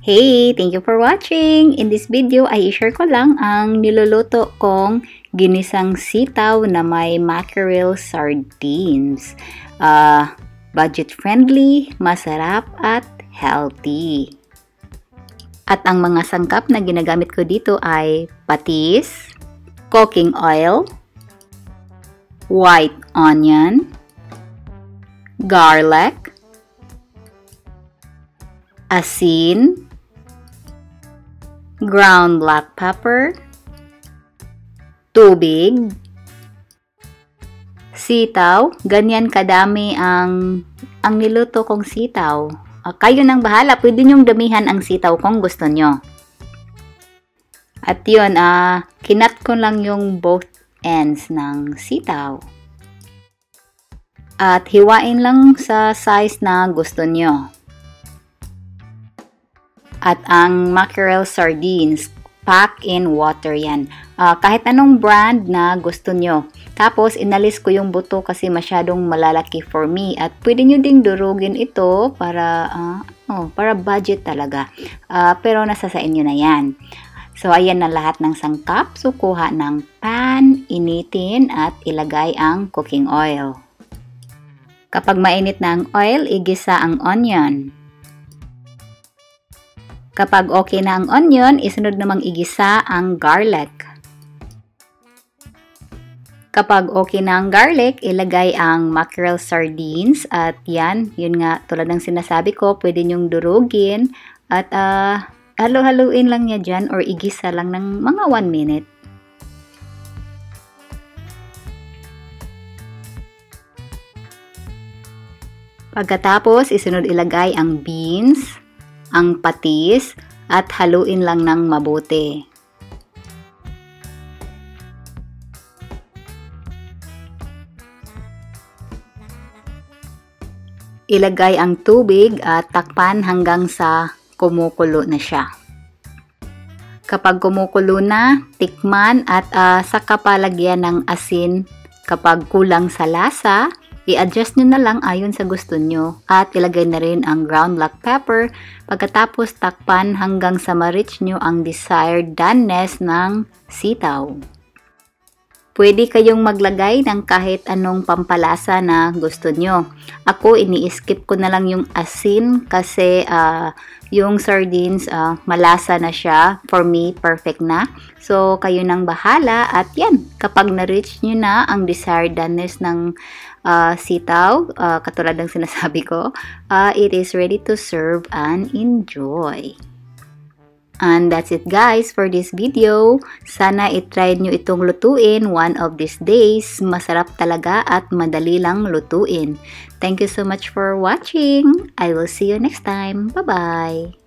Hey! Thank you for watching! In this video ay i-share ko lang ang niluluto kong ginisang sitaw na may mackerel sardines. Budget friendly, masarap at healthy. At ang mga sangkap na ginagamit ko dito ay patis, cooking oil, white onion, garlic, asin, ground black pepper, tubig, sitaw. Ganyan kadami ang niluto kong sitaw. Kayo nang bahala, pwede nyong damihan ang sitaw kung gusto nyo. At yun, kinat ko lang yung both ends ng sitaw. At hiwain lang sa size na gusto nyo. At ang mackerel sardines, pack in water yan. Kahit anong brand na gusto nyo. Tapos, inalis ko yung buto kasi masyadong malalaki for me. At pwede nyo ding durugin ito para budget talaga. Pero nasa sa inyo na yan. So, ayan na lahat ng sangkap. So, kuha ng pan, initin, at ilagay ang cooking oil. Kapag mainit na ang oil, igisa ang onion. Kapag okay na ang onion, isunod namang igisa ang garlic. Kapag okay na ang garlic, ilagay ang mackerel sardines. At yan, yun nga, tulad ng sinasabi ko, pwede nyong durugin. At halo-haluin lang niya dyan or igisa lang ng mga 1 minute. Pagkatapos, isunod ilagay ang beans, ang patis, at haluin lang ng mabuti. Ilagay ang tubig at takpan hanggang sa kumukulo na siya. Kapag kumukulo na, tikman at saka palagyan ng asin. Kapag kulang sa lasa, i-adjust nyo na lang ayon sa gusto nyo at ilagay na rin ang ground black pepper. Pagkatapos takpan hanggang sa ma-reach nyo ang desired doneness ng sitaw. Pwede kayong maglagay ng kahit anong pampalasa na gusto nyo. Ako, ini-skip ko na lang yung asin kasi yung sardines malasa na siya. For me, perfect na. So, kayo nang bahala. At yan, kapag na-reach nyo na ang desired doneness ng sitaw, katulad ng sinasabi ko, it is ready to serve and enjoy. And that's it guys for this video. Sana itry nyo itong lutuin one of these days. Masarap talaga at madali lang lutuin. Thank you so much for watching. I will see you next time. Bye-bye!